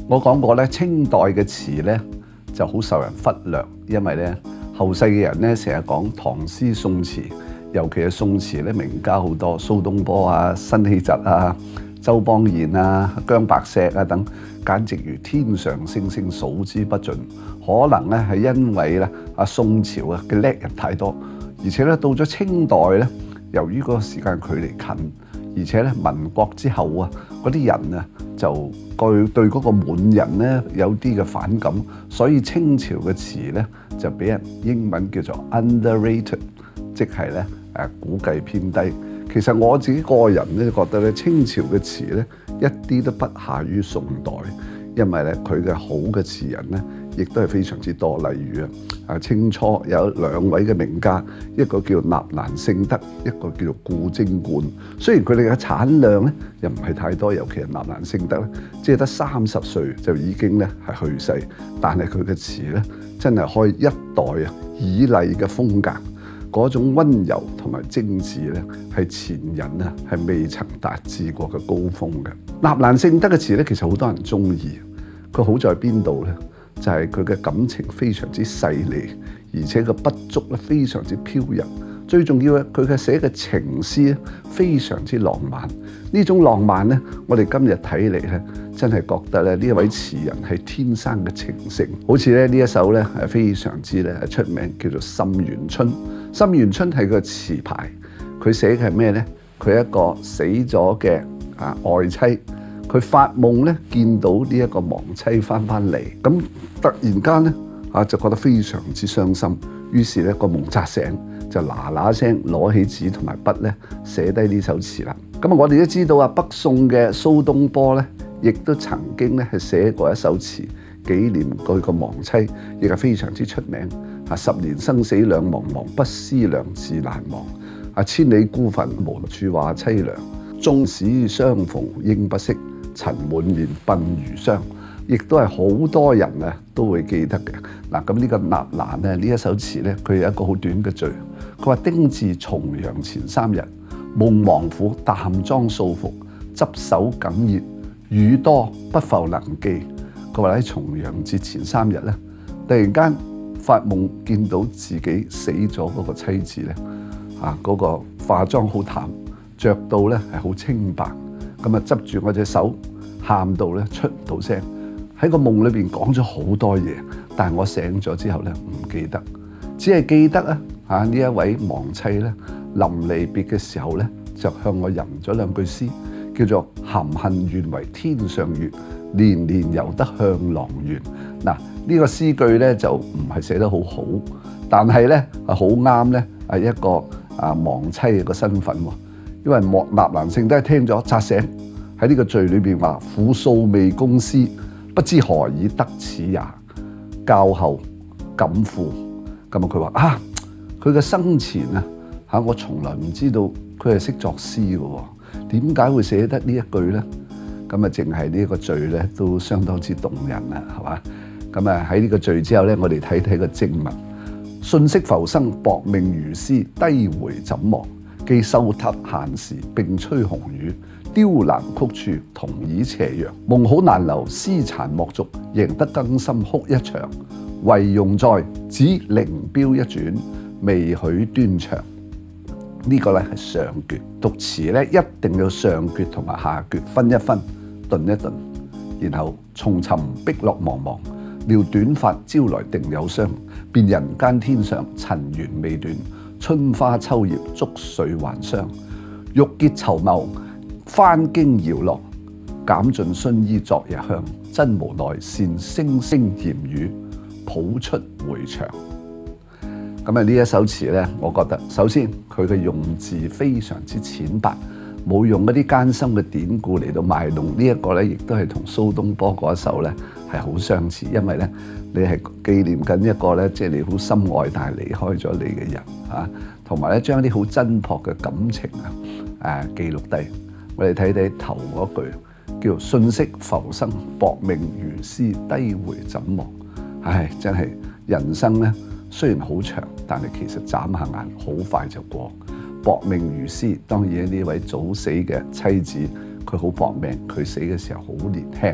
我講過咧，清代嘅詞咧就好受人忽略，因為咧後世嘅人咧成日講唐詩宋詞，尤其係宋詞咧名家好多，蘇東坡啊、辛棄疾啊、周邦彥啊、姜白石啊等，簡直如天上星星數之不盡。可能咧係因為咧宋朝嘅叻人太多，而且咧到咗清代咧，由於個時間距離近，而且咧民國之後嗰啲人就對嗰個滿人咧有啲嘅反感，所以清朝嘅詞咧就俾人英文叫做 underrated， 即係咧估計偏低。其實我自己個人咧覺得咧，清朝嘅詞咧一啲都不下於宋代，因為咧佢嘅好嘅詞人咧亦都係非常之多。例如清初有兩位嘅名家，一個叫納蘭性德，一個叫做顧貞觀。雖然佢哋嘅產量咧又唔係太多，尤其係納蘭性德咧，即係得30歲就已經咧係去世，但係佢嘅詞咧真係開一代以嚟嘅風格。嗰種溫柔同埋精緻咧，係前人係未曾達至過嘅高峰嘅。納蘭性德嘅詞咧，其實好多人中意。佢好在邊度咧？就係佢嘅感情非常之細膩，而且個筆觸咧非常之飄逸。最重要嘅，佢嘅寫嘅情詩咧非常之浪漫。呢種浪漫咧，我哋今日睇嚟咧，真係覺得咧呢一位詞人係天生嘅情聖。好似咧呢一首咧係非常之咧出名，叫做《沁園春》。《沁園春》係個詞牌，佢寫嘅係咩咧？佢一個死咗嘅愛妻，佢發夢咧見到呢一個亡妻翻嚟，咁突然間咧就覺得非常之傷心，於是咧個夢扎醒，就嗱聲攞起紙同埋筆咧寫低呢首詞啦。咁我哋都知道北宋嘅蘇東坡咧，亦都曾經咧係寫過一首詞紀念佢個亡妻，亦係非常之出名。10年生死兩茫茫，不思量，自難忘。千里孤墳，無處話凄涼。縱使相逢應不識，塵滿面，鬢如霜。亦都係好多人都會記得嘅。咁呢個納蘭呢一首詞咧，佢有一個好短嘅序。佢話：丁自重陽前3日，夢王府淡妝素服，執手耿熱，語多不復能記。佢話喺重陽節前3日咧，突然間發夢見到自己死咗嗰個妻子咧，嗰個化妝好淡，着到咧係好清白，咁執住我隻手，喊到咧出唔到聲。喺個夢裏邊講咗好多嘢，但係我醒咗之後咧唔記得，只係記得呢一位亡妻咧臨離別嘅時候咧就向我吟咗2句詩，叫做含恨願為天上月，年年遊得向郎園。呢個詩句咧就唔係寫得好好，但係咧好啱咧一個亡妻嘅身份喎。因為納蘭性德聽咗扎醒，喺呢個序裏邊話：婦素未公私，不知何以得此也。較後感賦。咁佢話佢嘅生前我從來唔知道佢係識作詩嘅喎，點解會寫得呢一句咧？咁淨係呢一個序咧都相當之動人啦，係嘛？咁喺呢個序之後咧，我哋睇睇個正文。瞬息浮生，薄命如斯，低回怎忘？既收葺閒時，並吹紅雨。雕欄曲處，同倚斜陽。夢好難留，絲殘莫續。贏得更深哭一場。唯用在，只靈標一轉，未許端詳。呢個咧係上闕，讀詞咧一定要上闕同埋下闕分一分，頓一頓，然後重尋碧落茫茫。料短髮招來定有傷，便人間天上塵緣未斷，春花秋葉竹絮還傷。欲結綢繆，翻經搖落，減盡薰衣昨日香。真無奈羨星星嫌雨，譜出回腸。咁呢一首詞咧，我覺得首先佢嘅用字非常之淺白，冇用一啲艱深嘅典故嚟到賣弄。呢一個咧，亦都係同蘇東坡嗰一首咧係好相似，因為咧你係紀念緊一個咧，即係你好深愛但係離開咗你嘅人同埋咧將啲好真樸嘅感情記錄低。我哋睇睇頭嗰句，叫做瞬息浮生，薄命如斯，低回怎忘？真係人生咧雖然好長，但係其實眨下眼好快就過。薄命如斯，當然呢位早死嘅妻子，佢好薄命，佢死嘅時候好年輕。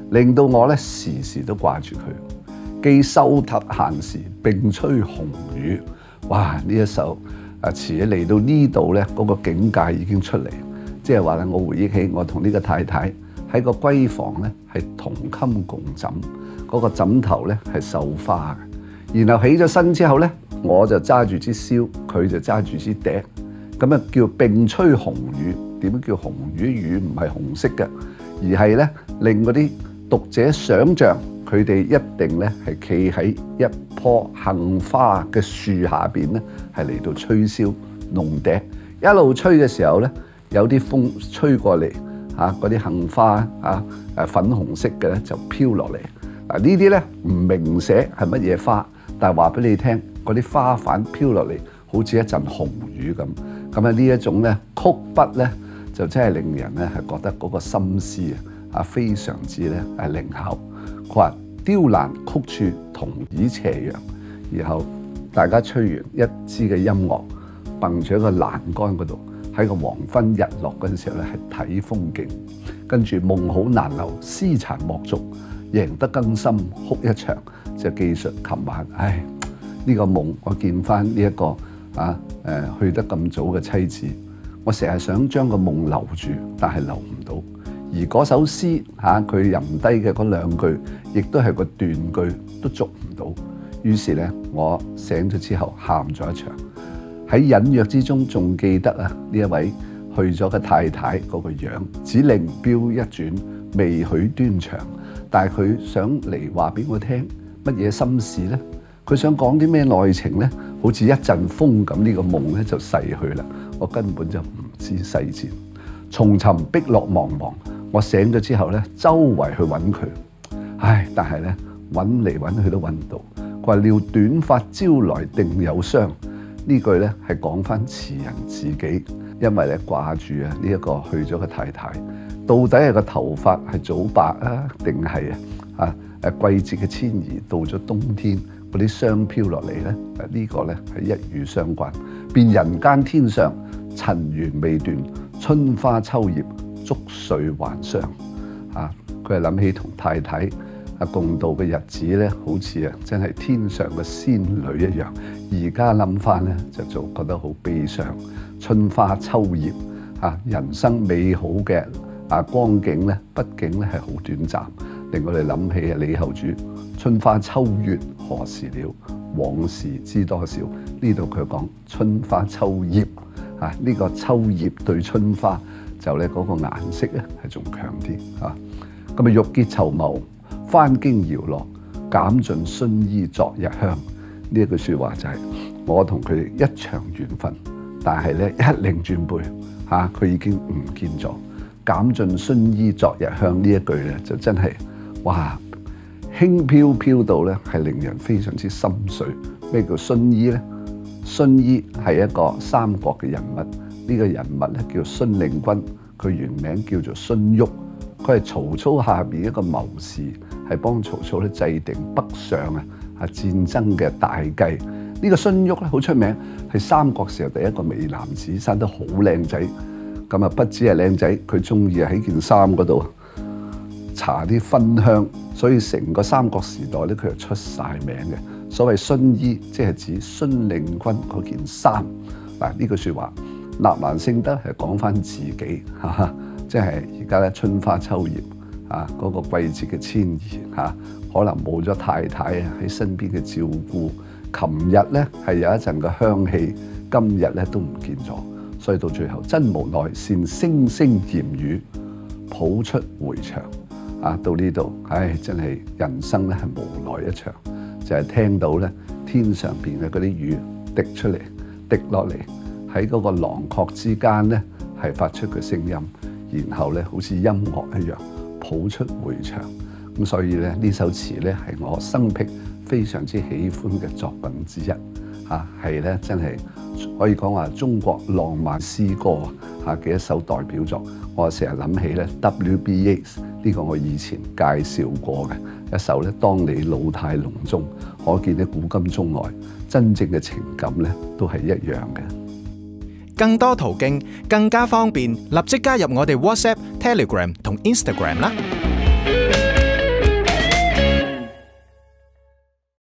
令到我咧時時都掛住佢。既收葺閒時並吹紅雨，哇！呢一首詞嚟到呢度咧，嗰個境界已經出嚟，即係話咧，我回憶起我同呢個太太喺個閨房咧係同衾共枕，嗰個枕頭咧係繡花嘅。然後起咗身之後咧，我就揸住支簫，佢就揸住支笛，咁啊叫並吹紅雨。點樣叫紅雨？雨唔係紅色嘅，而係咧令嗰啲讀者想像佢哋一定咧係企喺一棵杏花嘅樹下邊咧，係嚟到吹簫弄笛。一路吹嘅時候咧，有啲風吹過嚟，嗰啲杏花粉紅色嘅咧就飄落嚟。嗱，呢啲咧唔明寫係乜嘢花，但係話俾你聽，嗰啲花瓣飄落嚟好似一陣紅雨咁。咁啊呢一種咧曲筆咧就真係令人咧係覺得嗰個心思非常之咧係靈巧。佢話雕欄曲處同倚斜陽，然後大家吹完一支嘅音樂，蹦住喺個欄杆嗰度，喺個黃昏日落嗰陣時候咧係睇風景，跟住夢好難留，絲殘莫續，贏得更深哭一場，就記述琴晚，呢個夢我見翻呢一個去得咁早嘅妻子，我成日想將個夢留住，但係留唔到。而嗰首詩佢吟低嘅嗰兩句，亦都係個斷句，都捉唔到。於是咧，我醒咗之後喊咗一場。喺隱約之中，仲記得呢一位去咗嘅太太嗰個樣，只令錶一轉，未許端詳。但係佢想嚟話俾我聽乜嘢心事咧？佢想講啲咩內情咧？好似一陣風咁，呢個夢咧就逝去啦。我根本就唔知細節。重尋碧落茫茫，我醒咗之後咧，周圍去揾佢，但係咧揾嚟揾去都揾唔到。佢話料短髮朝來定有傷，呢句咧係講翻詞人自己，因為咧掛住呢一個去咗嘅太太，到底係個頭髮係早白定係季節嘅遷移到咗冬天嗰啲霜飄落嚟咧？呢個咧係一語相關。便人間天上塵緣未斷，春花秋葉竹絮還傷。佢係諗起同太太共度嘅日子咧，好似真係天上嘅仙女一樣。而家諗翻咧，就覺得好悲傷。春花秋葉人生美好嘅光景咧，畢竟咧係好短暫，令我哋諗起李後主春花秋月何時了，往事知多少。呢度佢講春花秋葉呢個秋葉對春花就咧嗰個顏色咧係仲強啲咁玉潔綢繆翻經搖落，減盡薰衣昨日香。呢一句説話就係我同佢一場緣分，但係咧一擰轉背佢已經唔見咗。減盡薰衣昨日香呢一句咧就真係哇，輕飄飄到咧係令人非常之心碎。咩叫薰衣咧？薰衣係一個三國嘅人物，呢個人物咧叫孫令君，佢原名叫做孫旭，佢係曹操下邊一個謀士，係幫曹操咧制定北上戰爭嘅大計。呢個孫旭咧好出名，係三國時候第一個美男子，生得好靚仔。咁不止係靚仔，佢中意喺件衫嗰度搽啲芬香，所以成個三國時代咧佢就出晒名嘅。所謂薰衣，即係指孫令君嗰件衫。呢句説話，納蘭性德係講翻自己，即係而家咧春花秋葉嗰個季節嘅遷移可能冇咗太太喺身邊嘅照顧。琴日咧係有一陣嘅香氣，今日咧都唔見咗。所以到最後真無奈，羨聲聲嫌雨，抱出回腸。到呢度，真係人生咧係無奈一場。就係聽到咧天上邊嘅嗰啲雨滴出嚟，滴落嚟喺嗰個廊廓之間咧係發出嘅聲音，然後咧好似音樂一樣抱出回腸。咁所以咧呢首詞咧係我生平非常之喜歡嘅作品之一。係咧真係可以講話中國浪漫詩歌嘅一首代表作。我成日諗起咧 W.B. Yeats 呢個我以前介紹過嘅一首咧，當你老態龍鍾，可見咧古今中外真正嘅情感咧都係一樣嘅。 更多途徑，更加方便，立即加入我哋 WhatsApp、Telegram 同 Instagram 啦。